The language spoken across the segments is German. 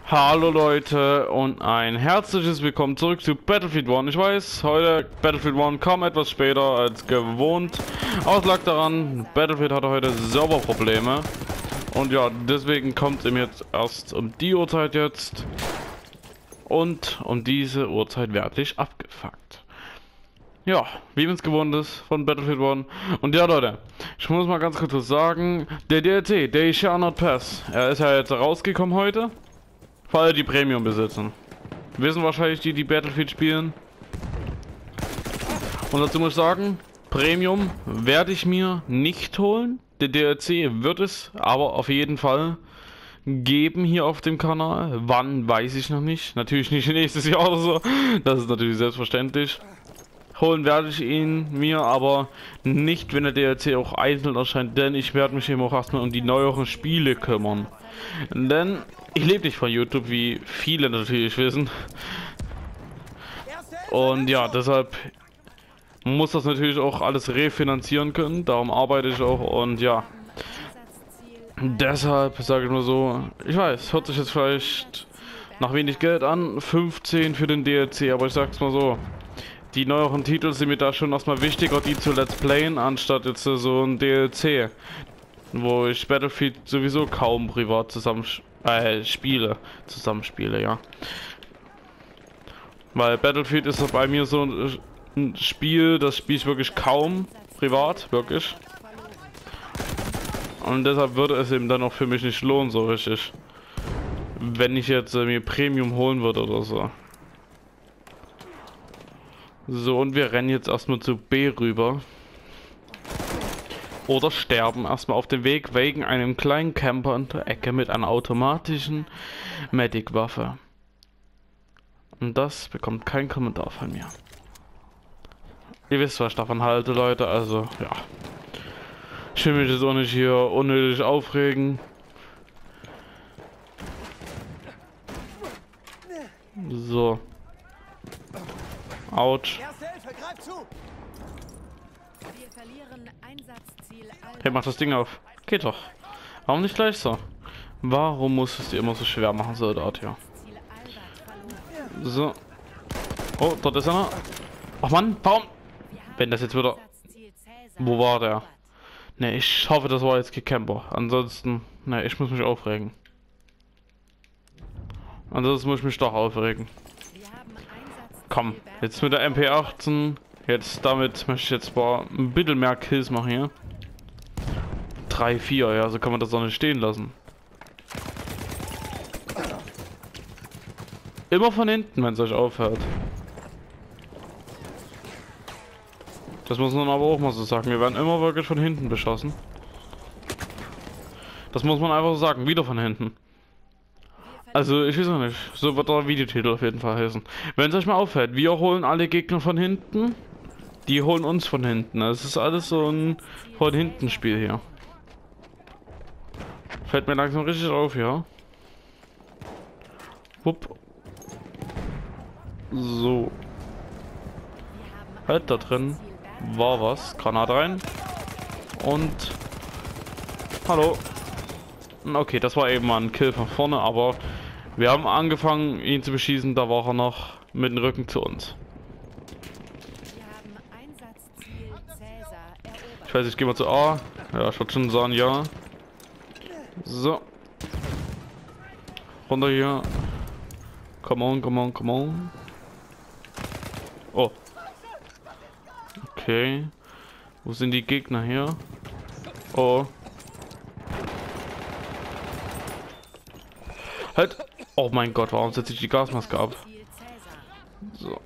Hallo Leute und ein herzliches Willkommen zurück zu Battlefield 1. Ich weiß, heute Battlefield 1 kam etwas später als gewohnt. Auch lag daran, Battlefield hatte heute Serverprobleme. Und ja, deswegen kommt es ihm jetzt erst um die Uhrzeit jetzt. Und um diese Uhrzeit werde ich abgefuckt. Ja, wie man es gewohnt ist von Battlefield 1. Und ja Leute, ich muss mal ganz kurz was sagen. Der DLC, They Shall Not Pass, er ist ja jetzt rausgekommen heute. Für alle, die Premium besitzen. Wissen wahrscheinlich die Battlefield spielen. Und dazu muss ich sagen, Premium werde ich mir nicht holen. Der DLC wird es aber auf jeden Fall geben hier auf dem Kanal. Wann, weiß ich noch nicht. Natürlich nicht nächstes Jahr oder so. Das ist natürlich selbstverständlich. Holen werde ich ihn mir, aber nicht, wenn der DLC auch einzeln erscheint, denn ich werde mich eben auch erstmal um die neueren Spiele kümmern. Denn ich lebe nicht von YouTube, wie viele natürlich wissen. Und ja, deshalb muss das natürlich auch alles refinanzieren können. Darum arbeite ich auch und ja. Deshalb sage ich mal so, ich weiß, hört sich jetzt vielleicht nach wenig Geld an, 15 für den DLC, aber ich sag's mal so. Die neueren Titel sind mir da schon erstmal wichtiger, die zu Let's Playen, anstatt jetzt so ein DLC. Wo ich Battlefield sowieso kaum privat zusammenspiele, ja. Weil Battlefield ist bei mir so ein Spiel, das spiele ich wirklich kaum privat, wirklich. Und deshalb würde es eben dann auch für mich nicht lohnen, so richtig. Wenn ich jetzt mir Premium holen würde oder so. So, und wir rennen jetzt erstmal zu B rüber. Oder sterben erstmal auf dem Weg wegen einem kleinen Camper in der Ecke mit einer automatischen Medic-Waffe. Und das bekommt kein Kommentar von mir. Ihr wisst, was ich davon halte, Leute, also ja. Ich will mich jetzt auch nicht hier unnötig aufregen. So. Autsch. Hey, mach das Ding auf. Geht doch. Warum nicht gleich so? Warum muss es dir immer so schwer machen, Soldat hier? So. Oh, dort ist einer. Ach Mann, warum? Wenn das jetzt wieder... Wo war der? Ne, ich hoffe, das war jetzt Camper. Ansonsten... Ne, ich muss mich aufregen. Ansonsten muss ich mich doch aufregen. Komm, jetzt mit der MP18. Jetzt damit möchte ich jetzt mal ein bisschen mehr Kills machen hier. 3, 4, ja, so kann man das doch nicht stehen lassen. Immer von hinten, wenn es euch aufhört. Das muss man aber auch mal so sagen. Wir werden immer wirklich von hinten beschossen. Das muss man einfach so sagen, wieder von hinten. Also, ich weiß auch nicht. So wird der Videotitel auf jeden Fall heißen. Wenn es euch mal auffällt, wir holen alle Gegner von hinten. Die holen uns von hinten. Es ist alles so ein von hinten Spiel hier. Fällt mir langsam richtig auf, ja. Wupp. So. Halt, da drin war was. Granate rein. Und... Hallo. Okay, das war eben mal ein Kill von vorne, aber... Wir haben angefangen, ihn zu beschießen, da war er noch mit dem Rücken zu uns. Ich weiß, ich gehe mal zu A. Ja, ich würde schon sagen, ja. So. Runter hier. Come on, come on, come on. Oh. Okay. Wo sind die Gegner hier? Oh. Halt. Oh mein Gott, warum setze ich die Gasmaske ab? So.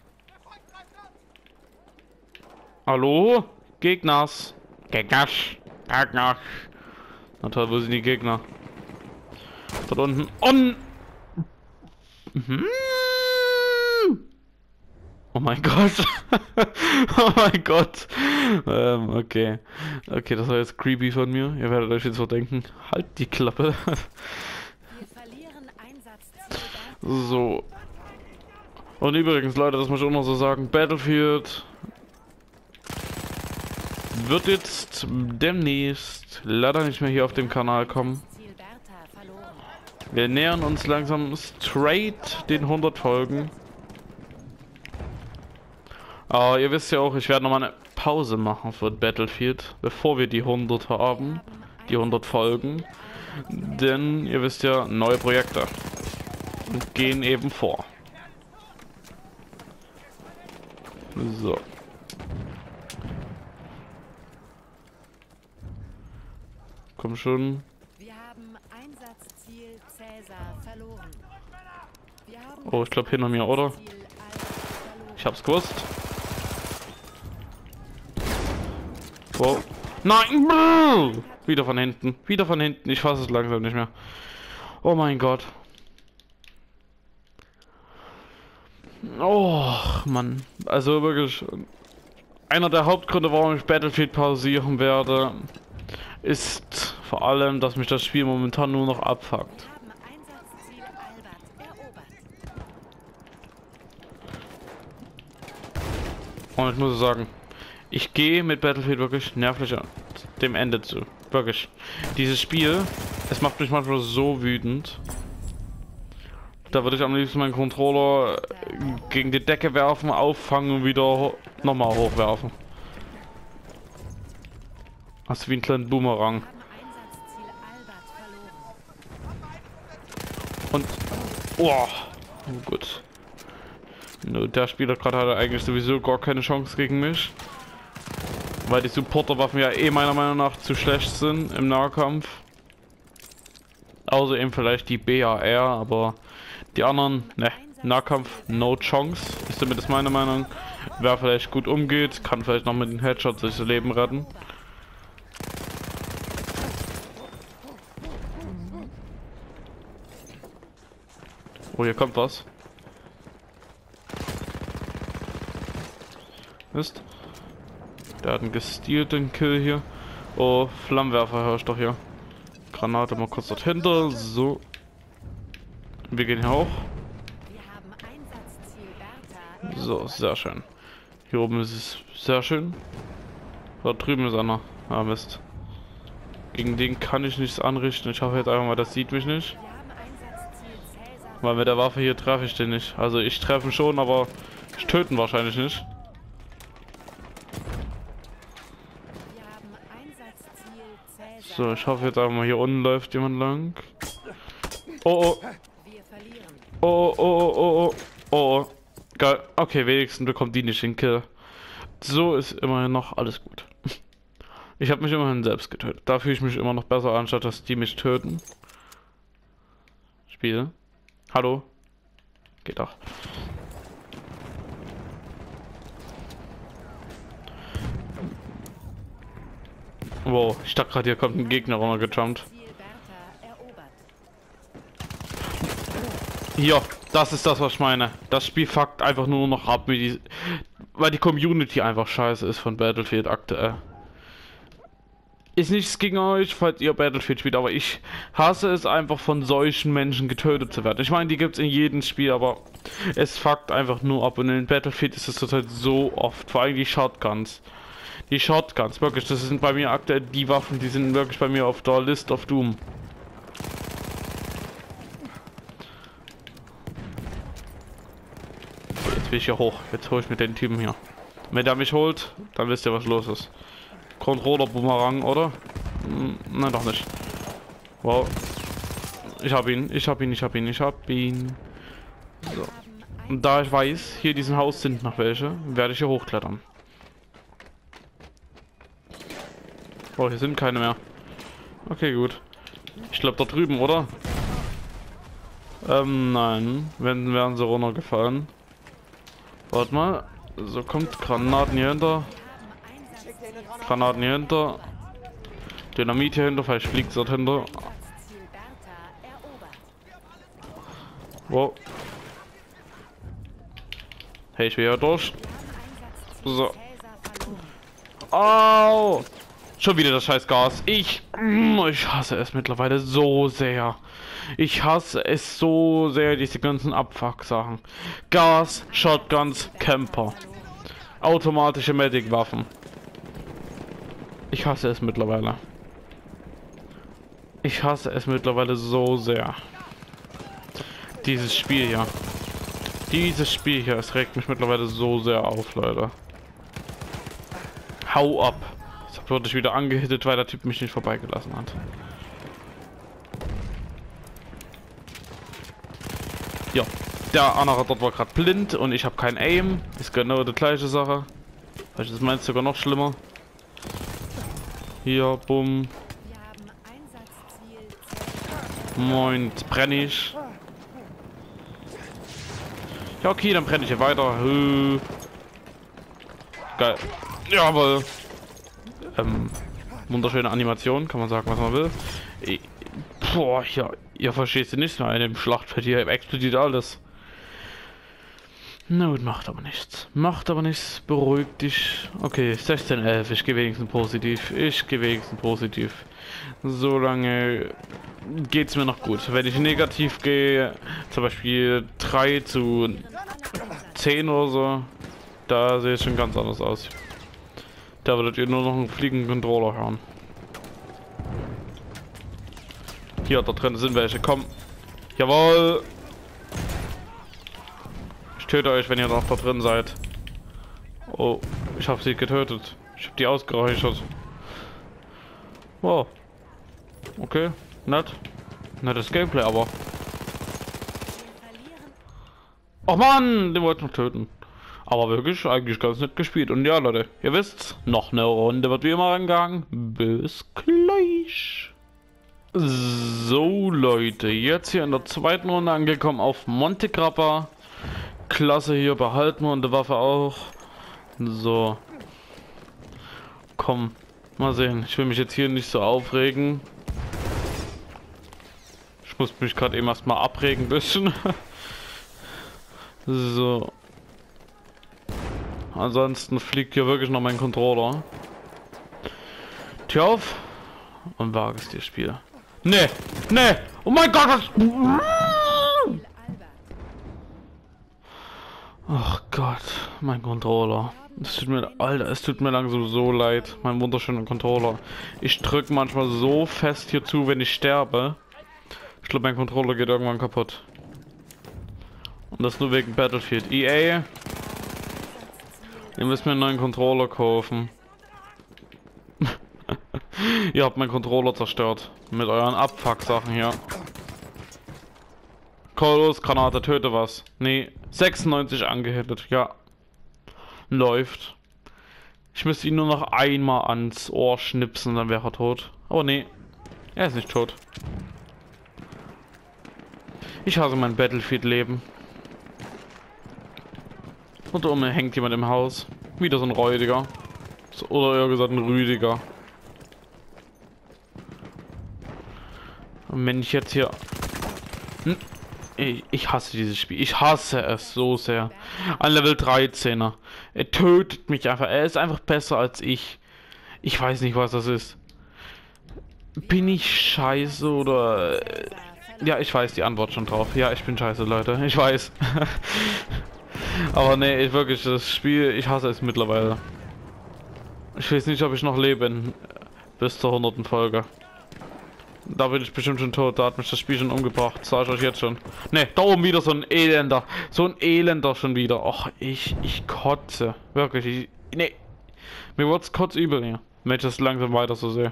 Hallo? Gegners. Gegners. Gegners. Na toll, wo sind die Gegner? Dort unten. Oh mein Gott. Oh mein Gott. Okay. Okay, das war jetzt creepy von mir. Ihr werdet euch jetzt so denken. Halt die Klappe. So. Und übrigens, Leute, das muss ich auch noch so sagen. Battlefield wird jetzt demnächst leider nicht mehr hier auf dem Kanal kommen. Wir nähern uns langsam straight den 100 Folgen. Aber ihr wisst ja auch, ich werde nochmal eine Pause machen für Battlefield, bevor wir die 100 haben. Die 100 Folgen. Denn ihr wisst ja, neue Projekte gehen eben vor. So. Komm schon. Wir haben Einsatzziel Cäsar verloren. Oh, ich glaube hinter mir, oder? Ich hab's gewusst. Wow. Nein! Brrr! Wieder von hinten. Wieder von hinten. Ich fasse es langsam nicht mehr. Oh mein Gott. Oh, Mann. Also wirklich. Einer der Hauptgründe, warum ich Battlefield pausieren werde, ist vor allem, dass mich das Spiel momentan nur noch abfuckt. Und ich muss sagen, ich gehe mit Battlefield wirklich nervlich dem Ende zu. Wirklich. Dieses Spiel, es macht mich manchmal so wütend. Da würde ich am liebsten meinen Controller gegen die Decke werfen, auffangen und wieder nochmal hochwerfen. Das ist wie ein kleiner Boomerang. Und... Oh, gut. No, der Spieler gerade hatte eigentlich sowieso gar keine Chance gegen mich. Weil die Supporterwaffen ja eh meiner Meinung nach zu schlecht sind im Nahkampf. Außer eben vielleicht die BAR, aber die anderen, ne, Nahkampf, no chance. Ist zumindest meine Meinung. Wer vielleicht gut umgeht, kann vielleicht noch mit den Headshots sich das Leben retten. Oh, hier kommt was. Mist. Der hat einen gestealten Kill hier. Oh, Flammenwerfer höre ich doch hier. Granate mal kurz dort hinter. So. Wir gehen hier hoch. So, sehr schön. Hier oben ist es sehr schön. Dort drüben ist einer. Ah, Mist. Gegen den kann ich nichts anrichten. Ich hoffe jetzt einfach mal, das sieht mich nicht. Weil mit der Waffe hier treffe ich den nicht. Also ich treffe ihn schon, aber ich töte ihn wahrscheinlich nicht. So, ich hoffe jetzt einfach mal, hier unten läuft jemand lang. Oh, oh. Oh, oh, oh, oh, oh, oh. Geil. Okay, wenigstens bekommt die nicht den Kill. So ist immerhin noch alles gut. Ich habe mich immerhin selbst getötet. Da fühle ich mich immer noch besser, anstatt dass die mich töten. Spiel. Hallo? Geht doch. Wow, ich dachte gerade, hier kommt ein Gegner runtergejumpt. Ja, das ist das, was ich meine. Das Spiel fuckt einfach nur noch ab, weil die Community einfach scheiße ist von Battlefield aktuell. Ist nichts gegen euch, falls ihr Battlefield spielt, aber ich hasse es einfach, von solchen Menschen getötet zu werden. Ich meine, die gibt es in jedem Spiel, aber es fuckt einfach nur ab. Und in Battlefield ist es zurzeit so oft, vor allem die Shotguns. Die Shotguns, wirklich, das sind bei mir aktuell die Waffen, die sind wirklich bei mir auf der List of Doom. So, jetzt will ich hier hoch. Jetzt hole ich mit den Typen hier. Wenn der mich holt, dann wisst ihr, was los ist. Controller Boomerang, oder? Nein, doch nicht. Wow. Ich hab ihn. So. Und da ich weiß, hier in diesem Haus sind noch welche, werde ich hier hochklettern. Oh, hier sind keine mehr. Okay, gut. Ich glaube da drüben, oder? Nein. Wenn wären sie runtergefallen. Warte mal. So, kommt Granaten hier hinter. Granaten hier hinter. Dynamit hier hinter, vielleicht fliegt es dort hinter. Wow. Hey, ich will hier durch. So. Au! Schon wieder das scheiß Gas. Ich hasse es mittlerweile so sehr. Ich hasse es so sehr, diese ganzen Abfuck-Sachen. Gas, Shotguns, Camper. Automatische Medic-Waffen. Ich hasse es mittlerweile. Ich hasse es mittlerweile so sehr. Dieses Spiel hier. Dieses Spiel hier, es regt mich mittlerweile so sehr auf, Leute. Hau ab. Jetzt wurde ich wieder angehittet, weil der Typ mich nicht vorbeigelassen hat. Ja, der andere dort war gerade blind und ich habe kein Aim. Ist genau die gleiche Sache. Vielleicht ist meins sogar noch schlimmer. Hier, bumm. Wir haben Einsatzziel Moin, jetzt brenne ich. Ja, okay, dann brenne ich hier weiter. Geil. Jawohl. Wunderschöne Animation, kann man sagen, was man will. Boah, hier, ihr versteht sie nicht mehr in dem Schlachtfeld. Hier explodiert alles. Na gut, macht aber nichts. Macht aber nichts. Beruhig dich. Okay, 16-11. Ich gehe wenigstens positiv. Ich gehe wenigstens positiv. Solange geht's mir noch gut. Wenn ich negativ gehe, zum Beispiel 3:10 oder so, da sehe es schon ganz anders aus. Da würdet ihr nur noch einen fliegenden Controller hören. Hier, da drin sind welche. Komm. Jawohl. Ich töte euch, wenn ihr noch da drin seid. Oh, ich habe sie getötet. Ich habe die ausgeräuchert. Wow. Okay, nett. Nettes Gameplay, aber. Oh Mann, den wollte ich noch töten. Aber wirklich, eigentlich ganz nett gespielt. Und ja, Leute, ihr wisst, noch eine Runde wird wie immer angegangen. Bis gleich. So, Leute, jetzt hier in der zweiten Runde angekommen auf Monte Grappa. Klasse hier, behalten wir und die Waffe auch. So. Komm, mal sehen. Ich will mich jetzt hier nicht so aufregen. Ich muss mich gerade eben erstmal abregen ein bisschen. So. Ansonsten fliegt hier wirklich noch mein Controller. Tür auf und wage es dir, Spiel. Nee, nee, oh mein Gott, was? Ach Gott, mein Controller. Es tut mir, Alter, es tut mir langsam so leid, mein wunderschöner Controller. Ich drücke manchmal so fest hier zu, wenn ich sterbe. Ich glaube, mein Controller geht irgendwann kaputt. Und das nur wegen Battlefield. EA, ihr müsst mir einen neuen Controller kaufen. Ihr habt meinen Controller zerstört. Mit euren Abfuck-Sachen hier. Kolos, Granate, töte was. Nee, 96 angehittet, ja. Läuft. Ich müsste ihn nur noch einmal ans Ohr schnipsen, dann wäre er tot. Aber nee, er ist nicht tot. Ich hasse mein Battlefield-Leben. Und da oben hängt jemand im Haus. Wieder so ein Räudiger. Oder eher gesagt ein Rüdiger. Und wenn ich jetzt hier... Ich hasse dieses Spiel. Ich hasse es so sehr. Ein Level 13er. Er tötet mich einfach. Er ist einfach besser als ich. Ich weiß nicht, was das ist. Bin ich scheiße oder... Ja, ich weiß die Antwort schon drauf. Ja, ich bin scheiße, Leute. Ich weiß. Aber nee, ich wirklich, das Spiel, ich hasse es mittlerweile. Ich weiß nicht, ob ich noch lebe bis zur 100. Folge. Da bin ich bestimmt schon tot, da hat mich das Spiel schon umgebracht, sag ich euch jetzt schon. Ne, da oben wieder so ein Elender. So ein Elender schon wieder. Och, ich kotze. Wirklich, nee. Mir wird's kotzübel hier, wenn ich das langsam weiter so sehe.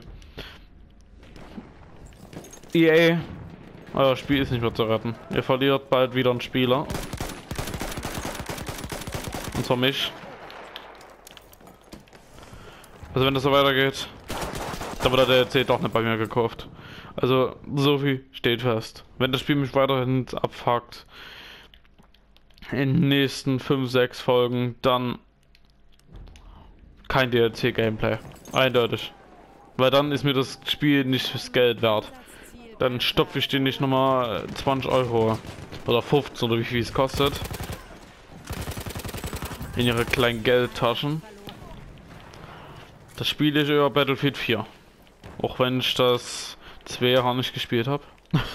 EA, euer Spiel ist nicht mehr zu retten. Ihr verliert bald wieder einen Spieler. Und zwar mich. Also wenn das so weitergeht, dann wird der DLC doch nicht bei mir gekauft. Also so viel steht fest. Wenn das Spiel mich weiterhin abfuckt in den nächsten 5, 6 Folgen, dann kein DLC-Gameplay. Eindeutig. Weil dann ist mir das Spiel nicht fürs Geld wert. Dann stopfe ich den nicht nochmal 20 Euro oder 15 oder wie viel es kostet in ihre kleinen Geldtaschen. Das spiele ich über Battlefield 4. Auch wenn ich das 2 Jahre nicht gespielt habe.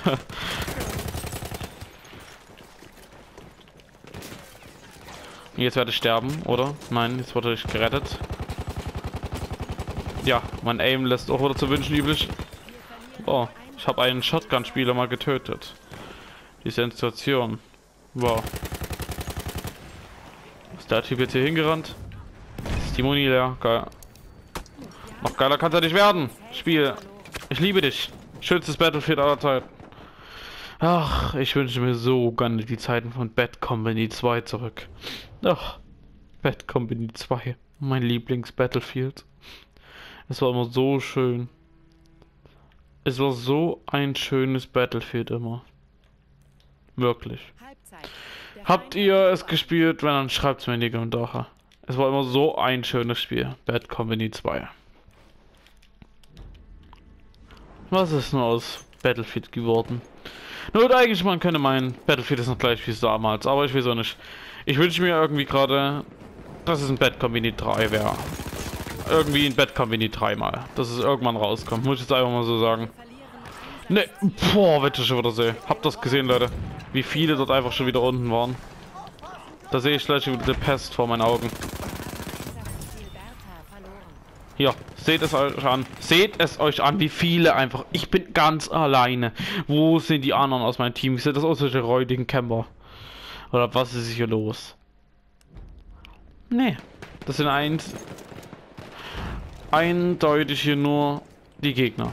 Jetzt werde ich sterben, oder? Nein, jetzt wurde ich gerettet. Ja, mein Aim lässt auch wieder zu wünschen übrig. Oh, ich habe einen Shotgun-Spieler mal getötet. Die Sensation. Wow. Ist der Typ jetzt hier hingerannt? Ist die Muni leer? Geil. Noch geiler kann er nicht werden. Spiel. Ich liebe dich. Schönstes Battlefield aller Zeiten. Ach, ich wünsche mir so gerne die Zeiten von Bad Company 2 zurück. Ach, Bad Company 2. Mein Lieblings-Battlefield. Es war immer so schön. Es war so ein schönes Battlefield immer. Wirklich. Habt ihr es gespielt? Wenn, dann schreibt es mir in die Kommentare. Es war immer so ein schönes Spiel. Bad Company 2. Was ist nur aus Battlefield geworden? Nur eigentlich, man könnte meinen, Battlefield ist noch gleich wie damals, aber ich weiß auch nicht. Ich wünsche mir irgendwie gerade, dass es ein Bad Company 3 wäre. Irgendwie ein Bad Company 3 mal. Dass es irgendwann rauskommt. Muss ich jetzt einfach mal so sagen. Ne, boah, wenn ich schon wieder sehe. Habt das gesehen, Leute? Wie viele dort einfach schon wieder unten waren. Da sehe ich gleich wieder die Pest vor meinen Augen. Hier, seht es euch an. Seht es euch an, wie viele einfach. Ich bin ganz alleine. Wo sind die anderen aus meinem Team? Sind das auch solche räudigen Camper? Oder was ist hier los? Nee, das sind eindeutig hier nur die Gegner.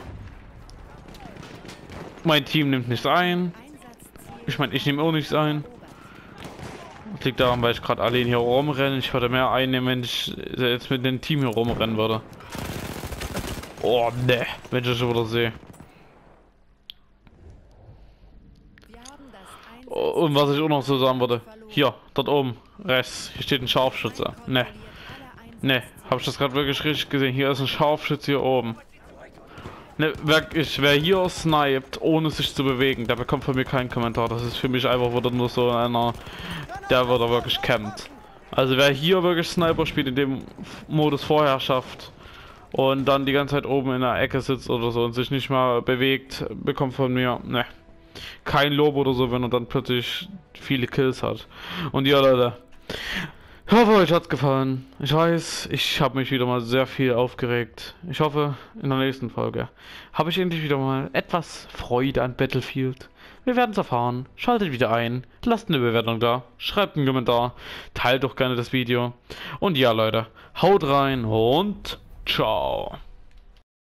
Mein Team nimmt nichts ein. Ich meine, ich nehme auch nichts ein. Das liegt daran, weil ich gerade allein hier rumrenne. Ich würde mehr einnehmen, wenn ich jetzt mit dem Team hier rumrennen würde. Oh ne, wenn ich das schon wieder sehe. Und was ich auch noch so sagen würde. Hier, dort oben, rechts, hier steht ein Scharfschütze. Ne. Ne, habe ich das gerade wirklich richtig gesehen? Hier ist ein Scharfschütze hier oben. Ne, wer hier sniped, ohne sich zu bewegen, der bekommt von mir keinen Kommentar. Das ist für mich einfach wieder nur so einer, der wieder wirklich campt. Also wer hier wirklich Sniper spielt, in dem Modus Vorherrschaft und dann die ganze Zeit oben in der Ecke sitzt oder so und sich nicht mal bewegt, bekommt von mir, ne, kein Lob oder so, wenn er dann plötzlich viele Kills hat. Und ja, Leute, ich hoffe, euch hat's gefallen. Ich weiß, ich habe mich wieder mal sehr viel aufgeregt. Ich hoffe, in der nächsten Folge habe ich endlich wieder mal etwas Freude an Battlefield. Wir werden es erfahren. Schaltet wieder ein, lasst eine Bewertung da, schreibt einen Kommentar, teilt doch gerne das Video. Und ja, Leute, haut rein und ciao.